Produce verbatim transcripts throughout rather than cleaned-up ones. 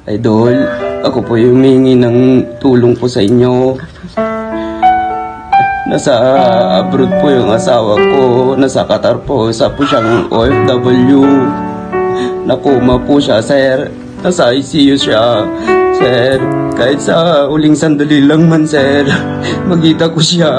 Idol, ako po yung humingi ng tulong po sa inyo. Nasa abroad po yung asawa ko, nasa Qatar po, isa po siyang O F W. Nakuma po siya, sir. Nasa I C U siya, sir. Kahit sa uling sandali lang man, sir, magkita ko siya.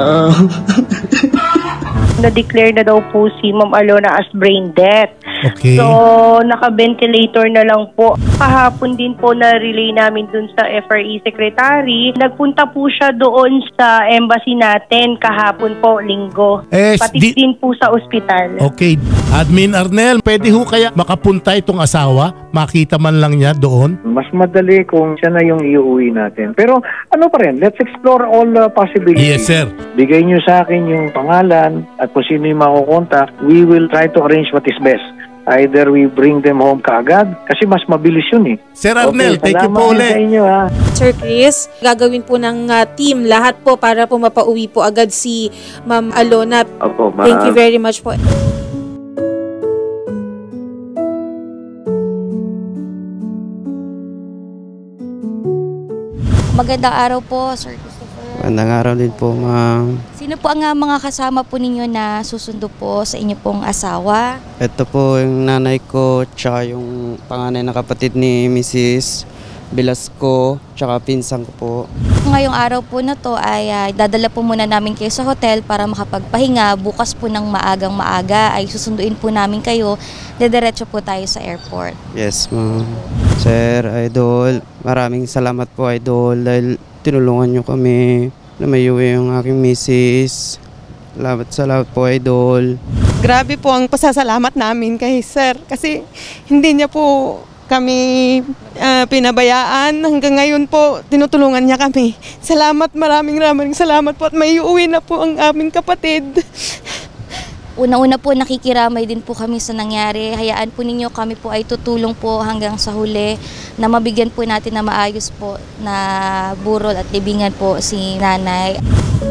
Na-declare na daw po si Ma'am Alona as brain death. Okay. So, naka-ventilator na lang po. Kahapon din po na-relay namin dun sa F R E Secretary. Nagpunta po siya doon sa embassy natin kahapon po, linggo. Eh, Pati di- din po sa ospital. Okay. Admin Arnel, pwede ho kaya makapunta itong asawa? Makita man lang niya doon? Mas madali kung siya na yung iuwi natin. Pero ano pa rin, let's explore all the possibilities. Yes, sir. Bigay niyo sa akin yung pangalan at kung sino yung makukontak. We will try to arrange what is best. Either we bring them home kaagad kasi mas mabilis yun eh. Sir Arnel, Okay, thank you salamat po din ulit. sa inyo, ha. Sir Chris, gagawin po ng uh, team lahat po para po mapauwi po agad si Ma'am Alona. Opo, ma- Thank you very much po. Magandang araw po, Sir Christopher. Magandang araw din po, ma'am. Sino po ang uh, mga kasama po ninyo na susundo po sa inyo pong asawa? Ito po yung nanay ko, tsaka yung panganay na kapatid ni Missus Velasco, tsaka pinsan ko po. Ngayong araw po na to ay uh, dadala po muna namin kayo sa hotel para makapagpahinga. Bukas po ng maagang maaga ay susunduin po namin kayo. Dediretso po tayo sa airport. Yes, ma'am. Sir, Idol, maraming salamat po, Idol, dahil tinulungan niyo kami na mayuwi yung aking misis. Salamat, salamat po, Idol. Grabe po ang pasasalamat namin kay Sir kasi hindi niya po kami uh, pinabayaan. Hanggang ngayon po, tinutulungan niya kami. Salamat, maraming maraming salamat po at may uwi na po ang aming kapatid. Una-una po nakikiramay din po kami sa nangyari. Hayaan po ninyo kami po ay tutulong po hanggang sa huli na mabigyan po natin na maayos po na burol at libingan po si nanay.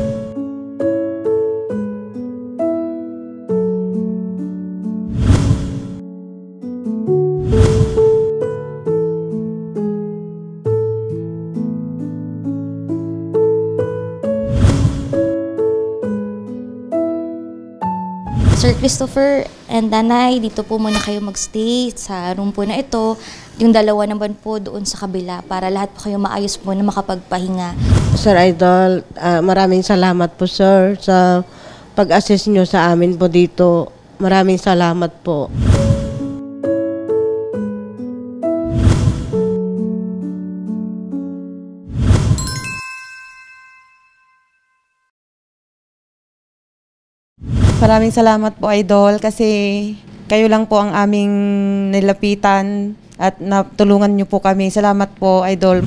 Sir Christopher and Danay, dito po muna kayo magstay sa room po na ito. Yung dalawa naman po doon sa kabila para lahat po kayo maayos po na makapagpahinga. Sir Idol, uh, maraming salamat po sir sa pag-assist nyo sa amin po dito. Maraming salamat po. Maraming salamat po, Idol, kasi kayo lang po ang aming nilapitan at natulungan niyo po kami. Salamat po, Idol.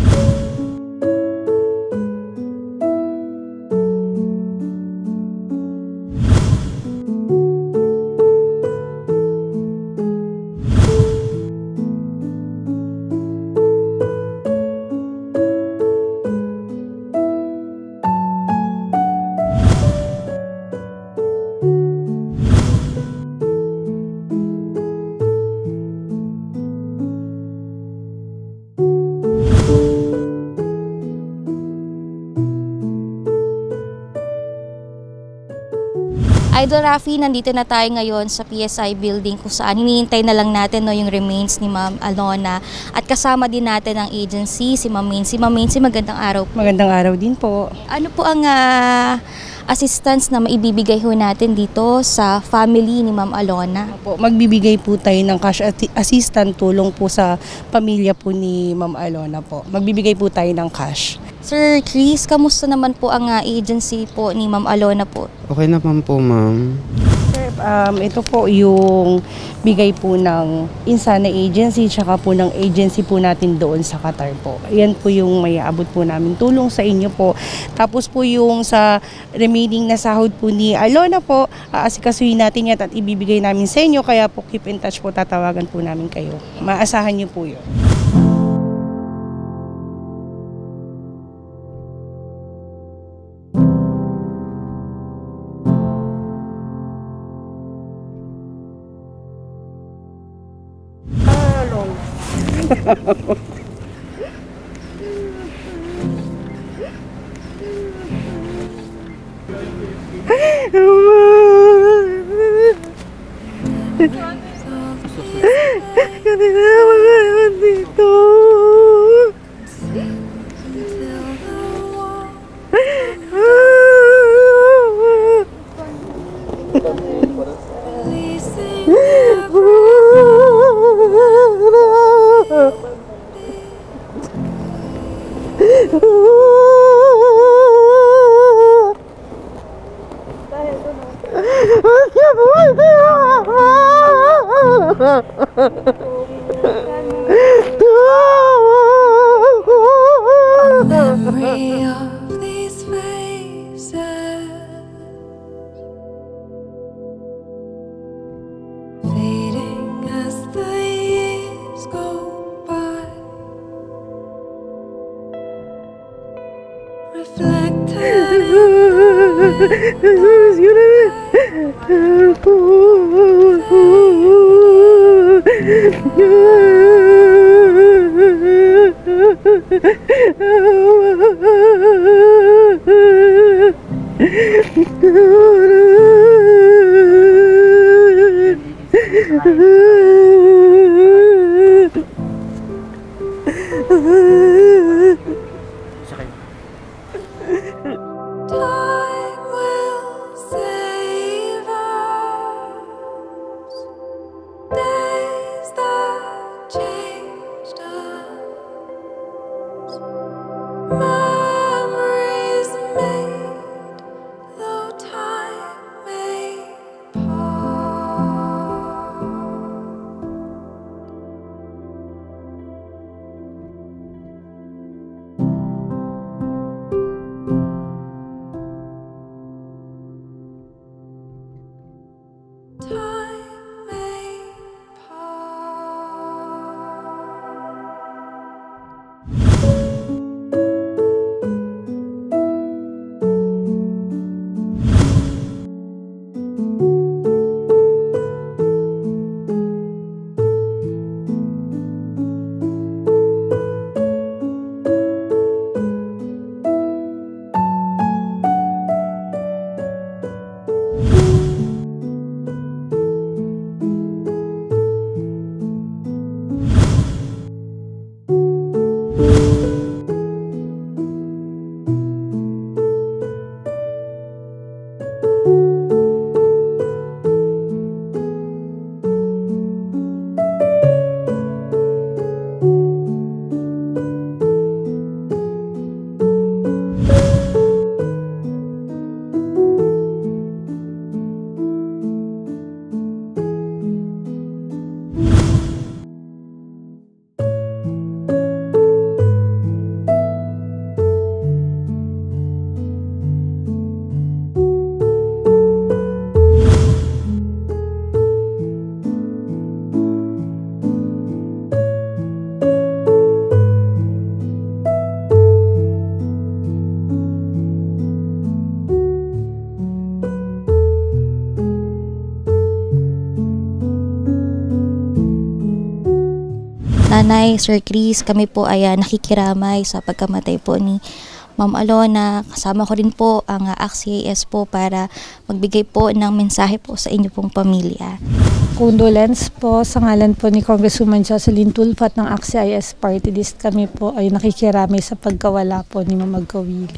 Idol Rafi, nandito na tayo ngayon sa P S I building kung saan hinihintay na lang natin no, yung remains ni Ma'am Alona at kasama din natin ang agency, si Ma'am Mincy. Ma'am Mincy, magandang araw po. Magandang araw din po. Ano po ang uh, assistance na maibibigay ho natin dito sa family ni Ma'am Alona? Po, magbibigay po tayo ng cash assistant tulong po sa pamilya po ni Ma'am Alona po. Magbibigay po tayo ng cash. Sir Chris, kamusta naman po ang uh, agency po ni Ma'am Alona po? Okay naman po, ma'am. Sir, um, ito po yung bigay po ng Insana Agency tsaka po ng agency po natin doon sa Qatar po. Yan po yung may abot po namin tulong sa inyo po. Tapos po yung sa remaining na sahod po ni Alona po, aasikasuhin natin yan at ibibigay namin sa inyo. Kaya po keep in touch po, tatawagan po namin kayo. Maasahan niyo po yun. Kanina mga dito. Memory of these faces fading as the years go by, reflected time will save us. Days that changed us, memories made, though time may part. Time may Nanay, Sir Chris, kami po ay uh, nakikiramay sa pagkamatay po ni Ma'am Alona. Kasama ko rin po ang uh, A C C I S po para magbigay po ng mensahe po sa inyo pong pamilya. Condolence po sa ngalan po ni Congresswoman Jocelyn Tulfo ng A C C I S Party List. Kami po ay nakikiramay sa pagkawala po ni Ma'am Magkawili.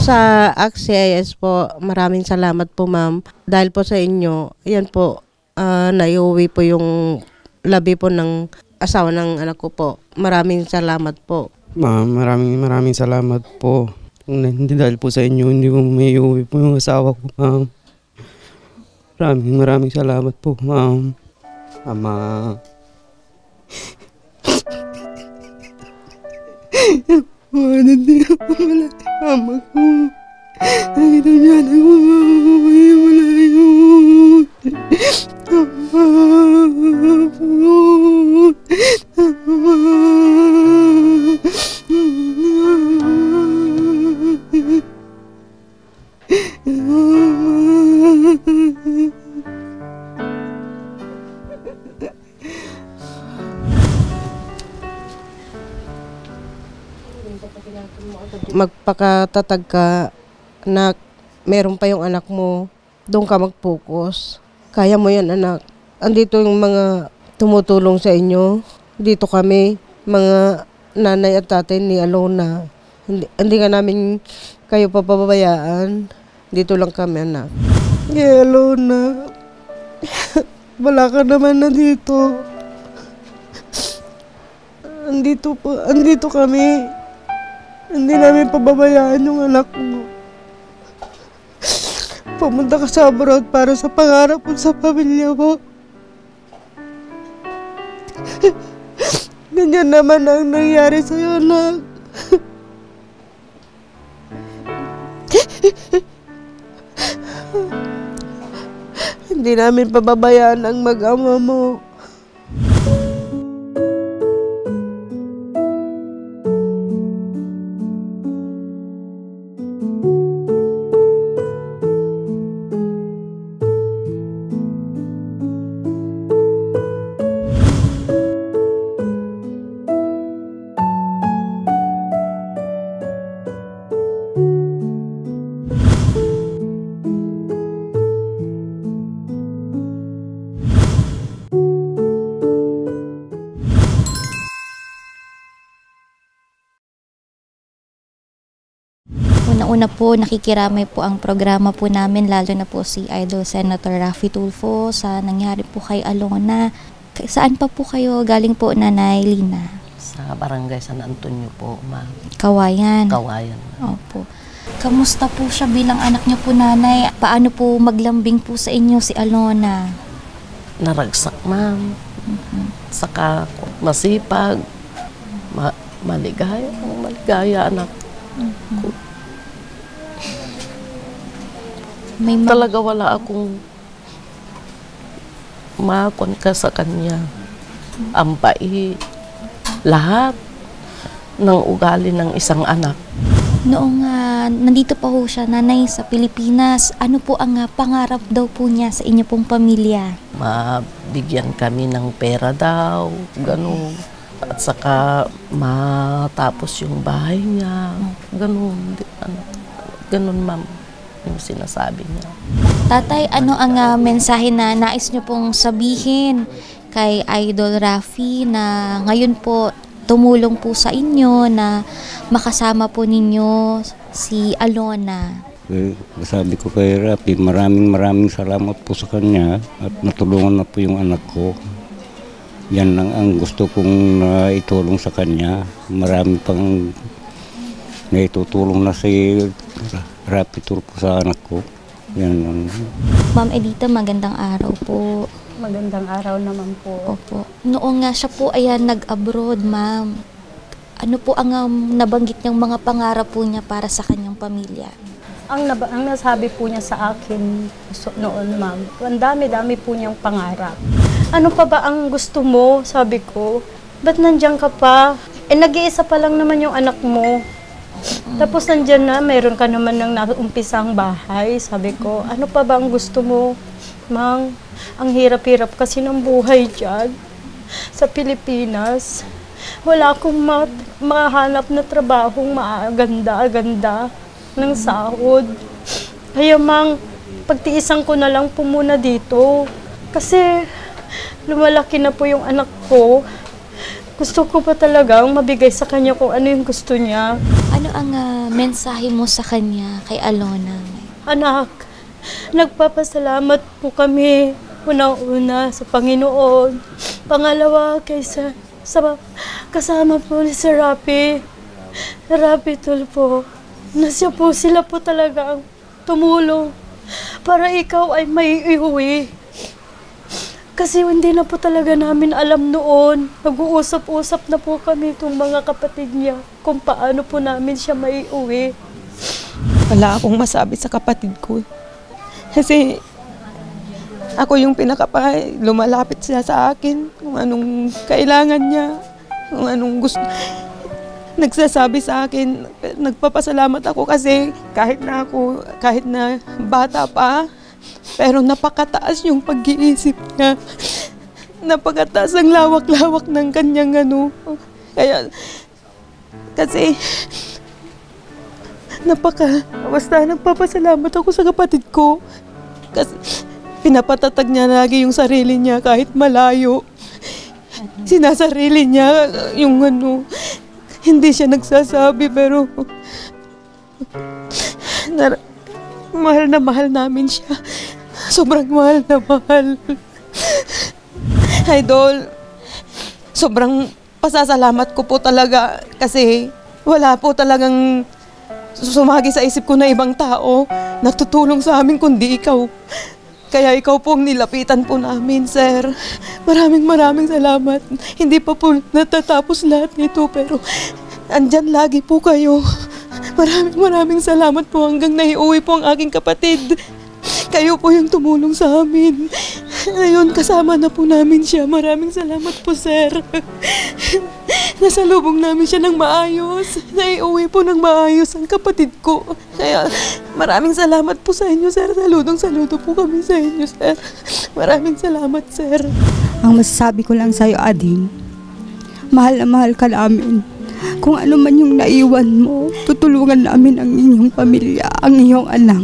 Sa A C C I S po, maraming salamat po ma'am. Dahil po sa inyo, yan po, uh, naiuwi po yung labi po ng asawa ng anak ko po. Maraming salamat po. Ma'am, maraming maraming salamat po. Kung hindi dahil po sa inyo, hindi ko may uwi po yung asawa ko, ma'am. Maraming maraming salamat po, ma'am. Ama. Wala din wala ama ko. Nakita niya na ko, wala yun. Ama po. Magpakatatag ka, anak. meron pa yung anak mo, doon ka mag-focus. Kaya mo yan, anak. Andito yung mga tumutulong sa inyo. Dito kami, mga nanay at tatay ni Alona. Hindi, hindi ka namin kayo papabayaan. Dito lang kami, anak. Yeah, Alona. Wala ka naman na dito. Andito po, andito kami. Hindi namin pababayaan yung anak mo. Pumunta ka sa abroad para sa pangarap mo sa pamilya mo. Ganyan naman ang nangyari sa'yo, anak. Hindi namin pababayaan ang mag-ama mo. Una-una po, nakikiramay po ang programa po namin, lalo na po si Idol Senator Raffy Tulfo sa nangyari po kay Alona. Saan pa po kayo galing po, Nanay Lina? Sa barangay San Antonio po, ma'am. Kawayan? Kawayan. Opo. Kamusta po siya bilang anak niyo po, Nanay? Paano po maglambing po sa inyo si Alona? Naragsak, ma'am. Mm-hmm. Saka masipag, ma maligaya, maligaya anak. Mm-hmm. May talaga wala akong makon ka sa kanya. Ang bait, lahat ng ugali ng isang anak. Noong uh, nandito pa ho siya, Nanay, sa Pilipinas, ano po ang uh, pangarap daw po niya sa inyo pong pamilya? Mabigyan kami ng pera daw, ganun. At saka matapos yung bahay niya, ganun. Ganun, ma'am, yung sinasabi niya. Tatay, ano ang uh, mensahe na nais niyo pong sabihin kay Idol Raffy na ngayon po tumulong po sa inyo na makasama po ninyo si Alona? Eh, sabi ko kay Raffy, maraming maraming salamat po sa kanya at natulungan na po yung anak ko. Yan lang ang gusto kong uh, itulong sa kanya. Marami pang naitutulong na si Raffy Tulfo sa anak ko. Yan lang. Ma'am Edita, magandang araw po. Magandang araw naman po. Opo. Noong nga siya po ay nag-abroad, ma'am, ano po ang um, nabanggit niyang mga pangarap po niya para sa kanyang pamilya? Ang, nab- ang nasabi po niya sa akin so, noon, ma'am, ang dami-dami po niyang pangarap. Ano pa ba ang gusto mo? Sabi ko, ba't nandiyan ka pa? Eh, nag-iisa pa lang naman yung anak mo. Tapos nandyan na, mayroon ka naman ng naumpisang bahay. Sabi ko, ano pa ba ang gusto mo? Mang, ang hirap-hirap kasi ng buhay dyan sa Pilipinas. Wala akong ma- mahanap na trabahong maganda-ganda ng sahod. Kaya mang, pagtiisan ko na lang po muna dito. Kasi lumalaki na po yung anak ko. Gusto ko pa talagang mabigay sa kanya kung ano yung gusto niya. Ano ang uh, mensahe mo sa kanya kay Alona? Anak, nagpapasalamat po kami unang-una sa Panginoon. Pangalawa, kaysa sa kasama po ni Sir Raffy, Raffy Tulfo, na siya po, sila po talaga ang tumulong para ikaw ay may iuwi. Kasi hindi na po talaga namin alam noon. Nag-uusap-usap na po kami itong mga kapatid niya kung paano po namin siya may uwi. Wala akong masabi sa kapatid ko. Kasi ako yung pinakapahay. Lumalapit siya sa akin kung anong kailangan niya, kung anong gusto. Nagsasabi sa akin, nagpapasalamat ako kasi kahit na ako, kahit na bata pa, pero napakataas yung pag-iisip niya. Napakataas ang lawak-lawak ng kanyang ano. Kaya, kasi, napaka, basta nagpapasalamat ako sa kapatid ko. Kasi pinapatatag niya lagi yung sarili niya kahit malayo. Sinasarili niya yung ano, hindi siya nagsasabi pero na, mahal na mahal namin siya. Sobrang mahal na mahal. Idol, sobrang pasasalamat ko po talaga kasi wala po talagang sumagi sa isip ko na ibang tao na tutulong sa amin kundi ikaw. Kaya ikaw po ang nilapitan po namin, sir. Maraming maraming salamat. Hindi pa po natatapos lahat nito pero andyan lagi po kayo. Maraming maraming salamat po hanggang naiuwi po ang aking kapatid. Kayo po yung tumulong sa amin. Ngayon, kasama na po namin siya. Maraming salamat po, sir. Nasalubong namin siya ng maayos. Naiuwi po ng maayos ang kapatid ko. Kaya, maraming salamat po sa inyo, sir. Saludong saludo po kami sa inyo, sir. Maraming salamat, sir. Ang masasabi ko lang sa'yo, Ading, mahal na mahal ka namin. Kung ano man yung naiwan mo, tutulungan namin ang inyong pamilya, ang iyong anak.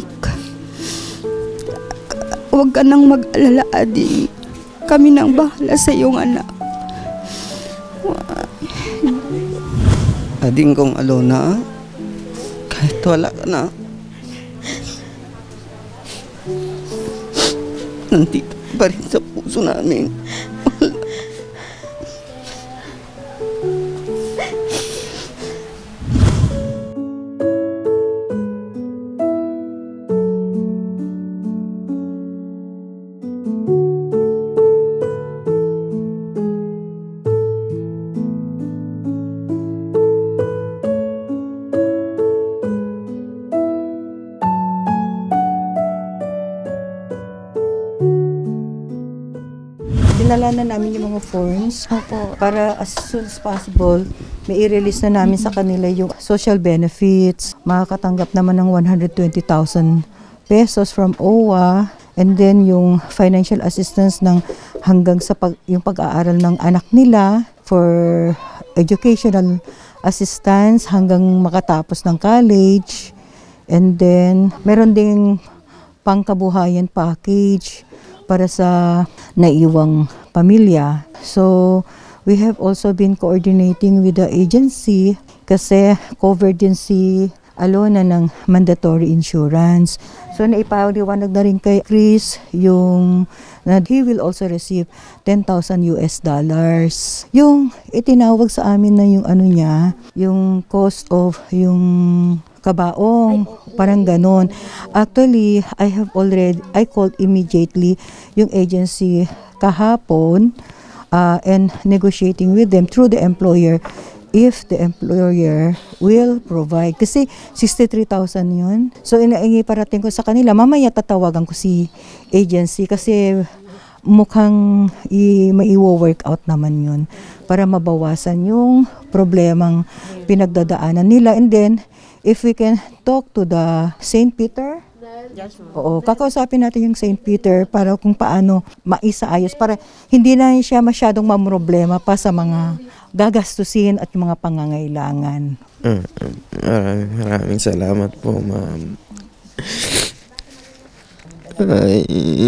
Huwag ka nang mag-alala, Ading. Kami nang bahala sa iyong anak. Ading kong Alona, kahit wala ka na, nandito pa rin sa puso namin. Dinala na namin yung mga forms Opo. Para as soon as possible, may i-release na namin sa kanila yung social benefits. Makakatanggap naman ng one hundred twenty thousand pesos from O W A, and then yung financial assistance ng hanggang sa pag, yung pag-aaral ng anak nila for educational assistance hanggang makatapos ng college. And then meron ding pangkabuhayan package para sa naiwang pamilya. So, we have also been coordinating with the agency kasi covered din si Alona ng mandatory insurance. So, naipaliwanag na rin kay Chris yung na he will also receive ten thousand U S dollars. Yung itinawag sa amin na yung ano niya, yung cost of yung kabaong, parang ganon. Actually, I have already, I called immediately yung agency kahapon uh, and negotiating with them through the employer if the employer will provide. Kasi sixty-three thousand yun. So, inaingi parating ko sa kanila, mamaya tatawagan ko si agency kasi mukhang i- mai-work out naman yun para mabawasan yung problemang pinagdadaanan nila. And then, if we can talk to the Saint Peter, oo, kakausapin natin yung Saint Peter para kung paano maisaayos para hindi na siya masyadong mamroblema pa sa mga gagastusin at yung mga pangangailangan. Uh, maraming maraming salamat po, ma'am. Ay,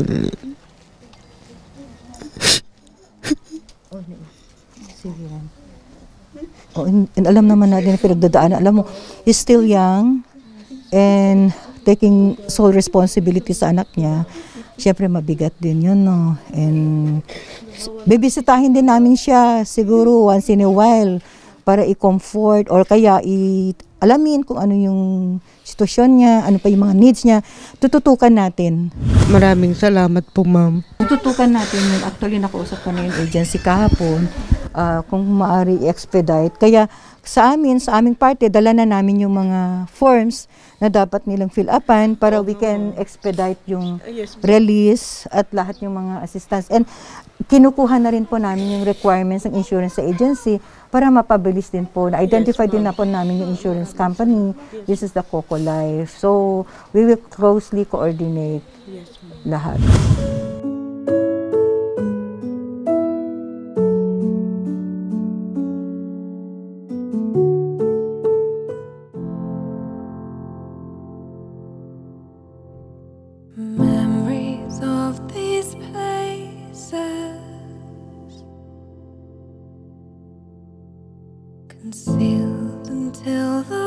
sige lang. Oh, and, and alam naman natin na pinagdadaanan. Alam mo, he's still young and taking sole responsibility sa anak niya. Siyempre, mabigat din yun, no? And bibisitahin din namin siya siguro once in a while para i-comfort or kaya i-alamin kung ano yung sitwasyon niya, ano pa yung mga needs niya. Tututukan natin. Maraming salamat po, ma'am. Tututukan natin yun. Actually, nakausap ko na yung agency kahapon. Uh, kung maaari i-expedite. Kaya sa amin, sa aming parte, dala na namin yung mga forms na dapat nilang fill upan para we can expedite yung release at lahat yung mga assistance. And kinukuha na rin po namin yung requirements ng insurance sa agency para mapabilis din po. Na-identify din na po namin yung insurance company. This is the Coco Life. So, we will closely coordinate lahat. till the